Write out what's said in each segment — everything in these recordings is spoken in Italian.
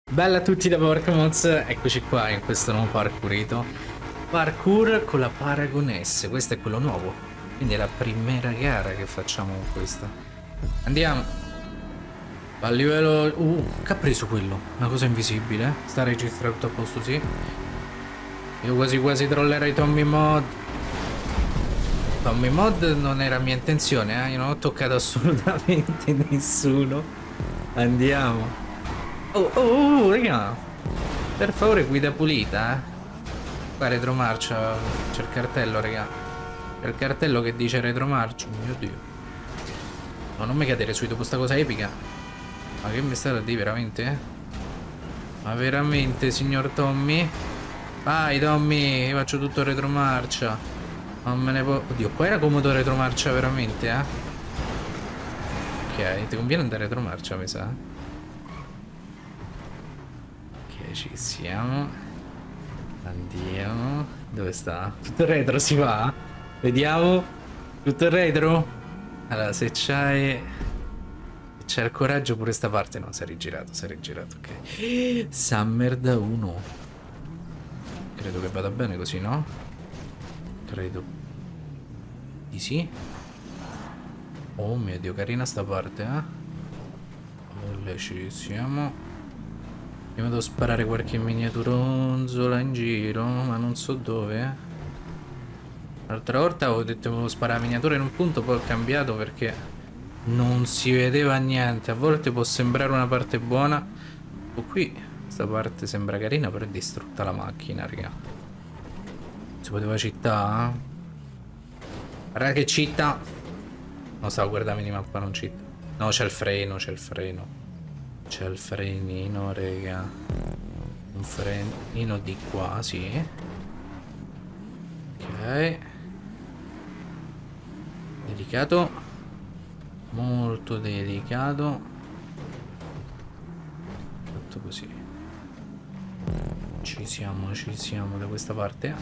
Bella a tutti da PowerComods, eccoci qua in questo nuovo parkourito. Parkour con la Paragonesse, questo è quello nuovo. Quindi è la prima gara che facciamo con questa. Andiamo. A livello... che ha preso quello? Una cosa invisibile? Sta registrando tutto a posto, sì. Io quasi quasi trollerei Tommy Mod. Tommy Mod non era mia intenzione, Io non ho toccato assolutamente nessuno. Andiamo. Raga. Per favore, guida pulita, Qua retromarcia. C'è il cartello, raga. C'è il cartello che dice retromarcia. Mio Dio. No, non mi cadere su dopo sta cosa epica. Ma che mi state a dire, veramente, Ma veramente, signor Tommy? Vai, Tommy, io faccio tutto retromarcia. Non me ne può... Oddio, qua era comodo retromarcia, veramente, Ok, ti conviene andare retromarcia, mi sa. Ok, ci siamo. Andiamo. Dove sta? Tutto retro si va? Vediamo. Tutto retro? Allora, se c'hai... C'è il coraggio pure sta parte. No, si è rigirato, ok. Summer da 1. Credo che vada bene così, no? Credo di sì. Oh mio Dio, carina sta parte, Olè, ci siamo. Prima devo sparare qualche miniaturonzola in giro, ma non so dove, L'altra volta avevo detto che volevo sparare la miniatura in un punto, poi ho cambiato perché non si vedeva niente. A volte può sembrare una parte buona. O qui, questa parte sembra carina, però è distrutta la macchina, raga. Si poteva città? Guarda che città! Non stavo guardando la minimappa, non città. No, c'è il freno, c'è il freno. C'è il frenino, raga. Un frenino di qua, sì. Ok. Delicato. Molto delicato. Tutto così. Ci siamo da questa parte.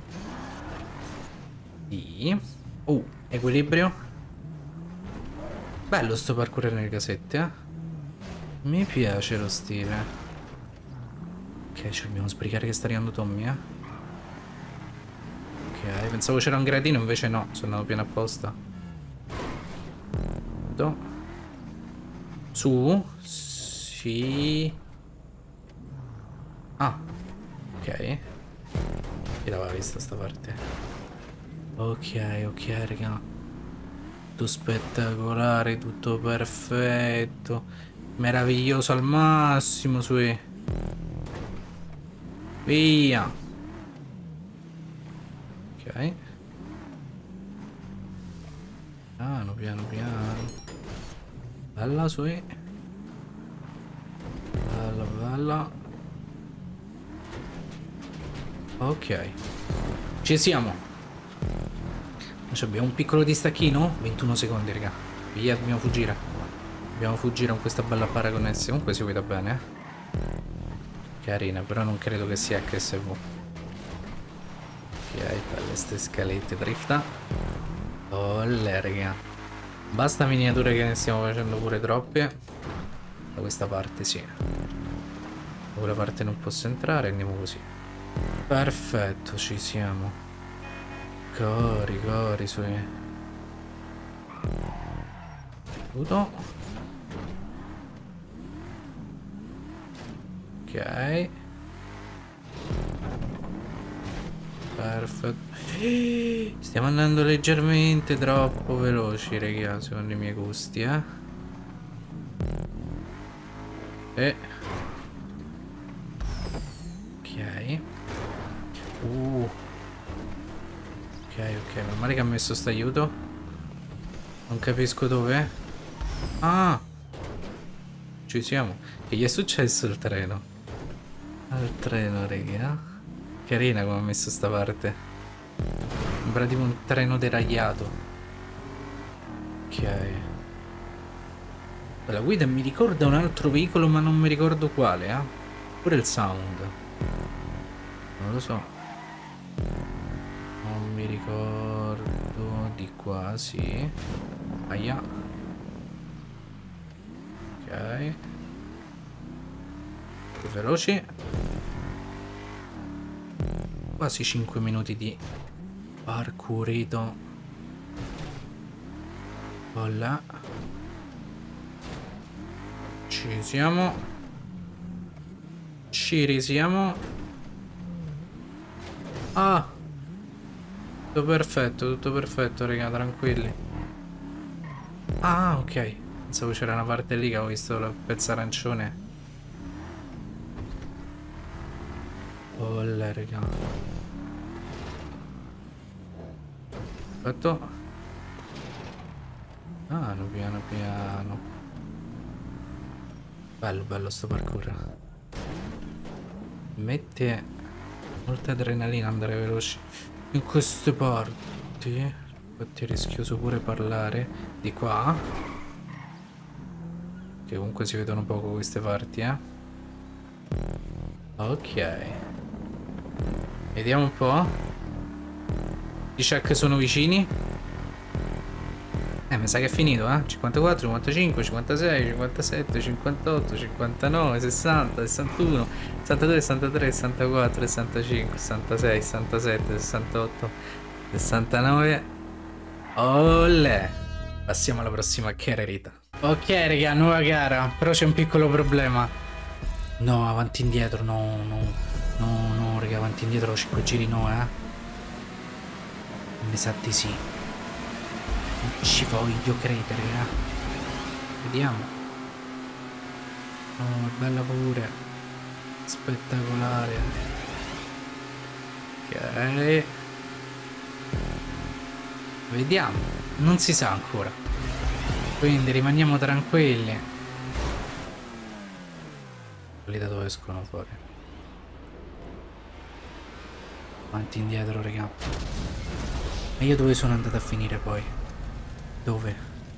Sì. Equilibrio. Bello sto parkour nelle casette, Mi piace lo stile. Ok, ci dobbiamo sbrigare che sta arrivando Tommy, Ok, pensavo c'era un gradino, invece no, sono andato pieno apposta. Su? Sì. Ah, ok. Chi l'aveva vista sta parte? Ok, raga. Tutto spettacolare, tutto perfetto. Meraviglioso al massimo, sui. Via. Ok. Piano. Bella, sui. Bella. Ok. Ci siamo. Abbiamo un piccolo distacchino. 21 secondi, raga. Via, dobbiamo fuggire. Dobbiamo fuggire con questa bella Paragonesse. Comunque si vede bene, Carina, però non credo che sia HSV. Ok, belle ste scalette drifta. Olè, raga. Basta miniature che ne stiamo facendo pure troppe. Da questa parte sì. Da quella parte non posso entrare, andiamo così. Perfetto, ci siamo. Cori, su. Aiuto. Ok. Perfetto. Stiamo andando leggermente troppo veloci, raga, secondo i miei gusti, Ok. Ok, non male che ha messo sto aiuto. Non capisco dov'è. Ah! Ci siamo. Che gli è successo al treno? Al treno, raga. Carina come ha messo sta parte. Sembra tipo un treno deragliato. Ok. La guida mi ricorda un altro veicolo, ma non mi ricordo quale, Pure il sound. Non lo so. Non mi ricordo. Di qua, sì. Aia. Ok. Più veloci. Quasi 5 minuti di parkourito. Là. Ci siamo. Ci risiamo. Ah, tutto perfetto, raga, tranquilli. Ah, ok. Pensavo c'era una parte lì che avevo visto il pezzo arancione. Oh, là, raga. Aspetta. Ah, no, piano piano. Bello, bello sto parkour. Mette molta adrenalina andare veloci in queste parti. Infatti è rischioso pure parlare di qua, che comunque si vedono poco queste parti, Ok. Vediamo un po'. I check sono vicini. Mi sa che è finito, 54, 55, 56, 57, 58, 59, 60, 61, 62, 63, 64, 65, 66, 67, 68, 69. Olè! Passiamo alla prossima carrerita. Ok, raga, nuova gara. Però c'è un piccolo problema. No, avanti e indietro, no, raga, avanti e indietro, 5 giri no, Mi sa di sì. Non ci voglio credere, Vediamo. Oh, bella pure. Spettacolare. Ok. Vediamo. Non si sa ancora. Quindi rimaniamo tranquilli. Quelli da dove escono fuori? Avanti e indietro, raga. E io dove sono andato a finire poi? Dove?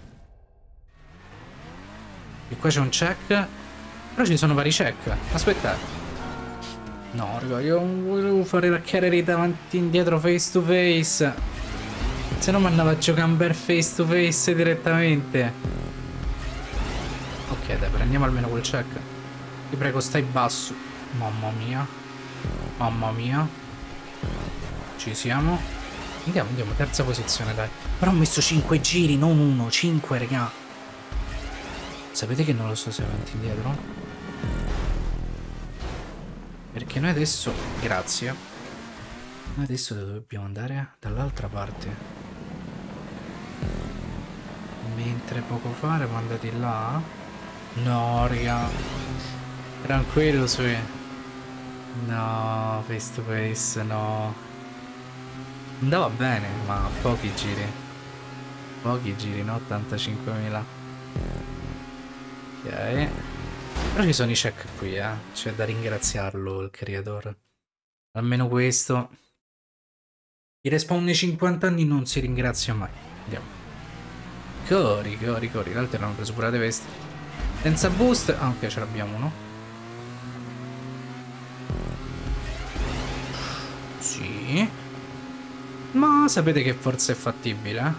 E qua c'è un check. Però ci sono vari check. Aspettate. No, raga, io non volevo fare la carrerita avanti e indietro face to face. Se no mi andava a giocare per face to face direttamente. Ok, dai, prendiamo almeno quel check. Ti prego, stai basso. Mamma mia. Mamma mia. Ci siamo. Andiamo, terza posizione, dai. Però ho messo 5 giri, non 1, 5, raga. Sapete che non lo so se avanti e indietro? Perché noi adesso... Grazie. Noi adesso dobbiamo andare dall'altra parte. Mentre poco fa eravamo andati là. No, raga. Tranquillo, sui. No, face to face, no. Andava bene, ma pochi giri. Pochi giri, no? 85.000. Ok. Però ci sono i check qui, C'è da ringraziarlo il creator. Almeno questo. I respawn nei 50 anni non si ringrazia mai. Andiamo. Corri. L'altro hanno preso pure le vesti. Senza boost. Ah, ok, ce l'abbiamo uno. Sì. Ma sapete che forse è fattibile,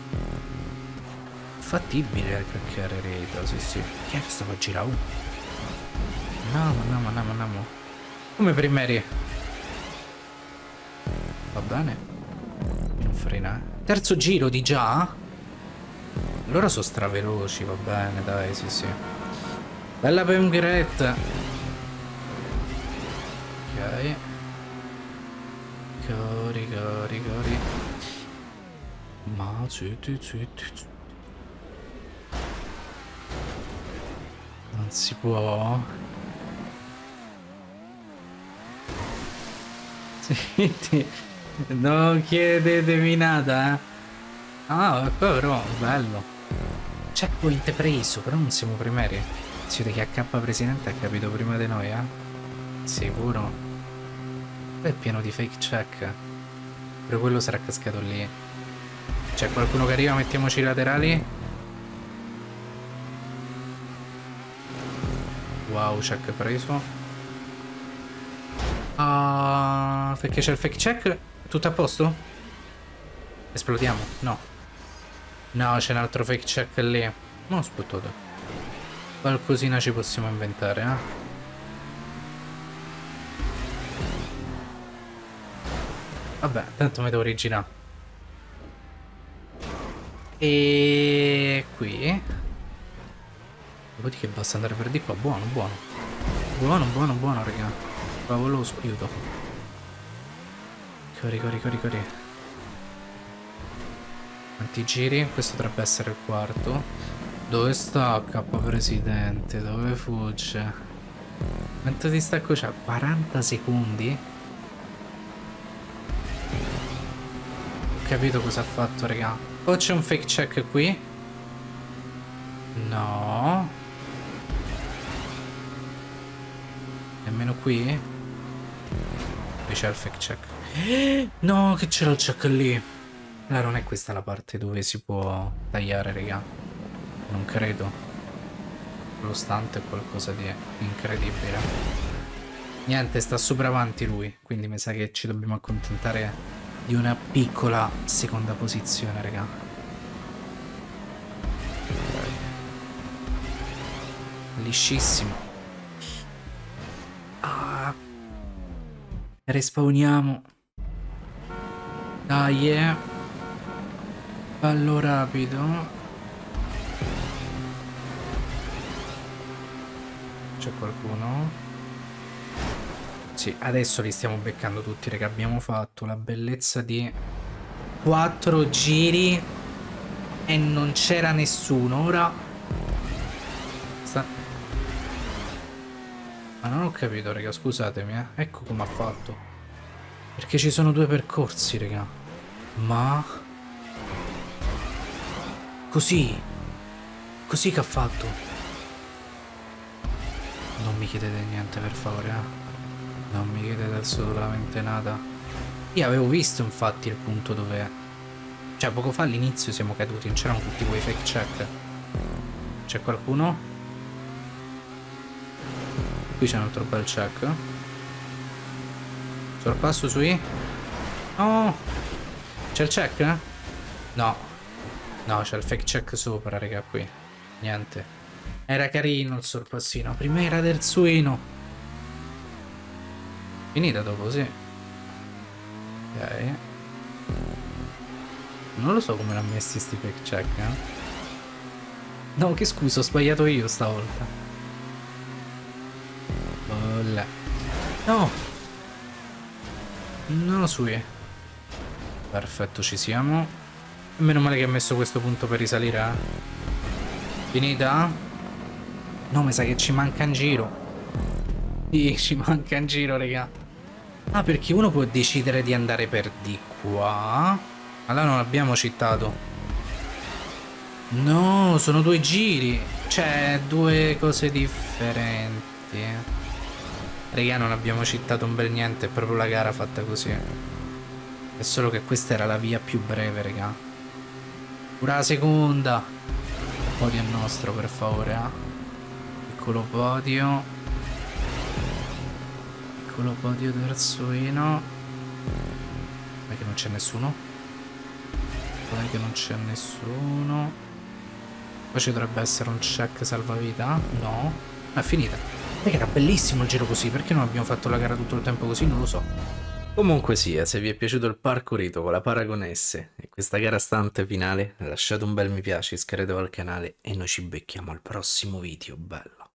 Fattibile la carrerita, sì. Chi è che stava a girare? Andiamo. Come primeri. Va bene. Non frena. Terzo giro di già? Allora sono straveloci, va bene, dai, sì. Bella Pemgret. Ok. Cori. Ma zitti. Non si può. Zitti. Non chiedetemi nada, Ah, però, bello. Checkpoint preso, però non siamo primeri. Si vede che AK Presidente ha capito prima di noi, Sicuro. È pieno di fake check. Però quello sarà cascato lì. C'è qualcuno che arriva, mettiamoci i laterali. Wow, check preso. Perché c'è il fake check? Tutto a posto? Esplodiamo? No. No, c'è un altro fake check lì. Non ho sputtato. Qualcosina ci possiamo inventare, Vabbè, tanto mi devo originare. E qui. Dopodiché basta andare per di qua. Buono, buono. Buono, buono, buono, raga. Favoloso, aiuto. Corri, corri, corri, corri. Quanti giri? Questo dovrebbe essere il quarto. Dove sta K presidente? Dove fugge? Quanto di stacco c'ha? 40 secondi? Ho capito cosa ha fatto, raga. O c'è un fake check qui? No. Nemmeno qui? Qui c'è il fake check. No, che c'era il check lì. Allora non è questa la parte dove si può tagliare, raga. Non credo. Lo stante è qualcosa di incredibile. Niente, sta super avanti lui. Quindi mi sa che ci dobbiamo accontentare di una piccola seconda posizione, raga. Liscissimo. Ah. Respawniamo. Dai, ballo rapido. C'è qualcuno? Sì, adesso li stiamo beccando tutti, raga. Abbiamo fatto la bellezza di 4 giri e non c'era nessuno. Ora ma non ho capito, raga, scusatemi, Ecco come ha fatto. Perché ci sono 2 percorsi, raga. Ma così che ha fatto. Non mi chiedete niente, per favore, Non mi chiedete assolutamente nada. Io avevo visto infatti il punto dove... Cioè, poco fa all'inizio siamo caduti, non c'erano tutti quei fake check. C'è qualcuno? Qui c'è un altro bel check. Sorpasso sui... No! C'è il check? No. No, c'è il fake check sopra, raga, qui. Niente. Era carino il sorpassino. Prima era del suino. Finita dopo, sì. Ok. Non lo so come l'ha messi sti fake check, No, che scusa, ho sbagliato io stavolta. Bolla. No! No, sui. Perfetto, ci siamo. E meno male che ha messo questo punto per risalire, Finita? No, mi sa che ci manca un giro. Sì, ci manca un giro, raga. Ah, perché uno può decidere di andare per di qua. Allora non abbiamo citato. No, sono 2 giri. Cioè, 2 cose differenti. Raga, non abbiamo citato un bel niente. È proprio la gara fatta così. È solo che questa era la via più breve, raga. Pure la seconda. Podio nostro, per favore, Piccolo podio. Piccolo podio del suino. Ma che non c'è nessuno? Poi che non c'è nessuno. Poi ci dovrebbe essere un check salvavita. No. È finita. Perché era bellissimo il giro così. Perché non abbiamo fatto la gara tutto il tempo così? Non lo so. Comunque sia, se vi è piaciuto il parkourito con la Paragonesse e questa gara stante finale, lasciate un bel mi piace, iscrivetevi al canale e noi ci becchiamo al prossimo video, bello.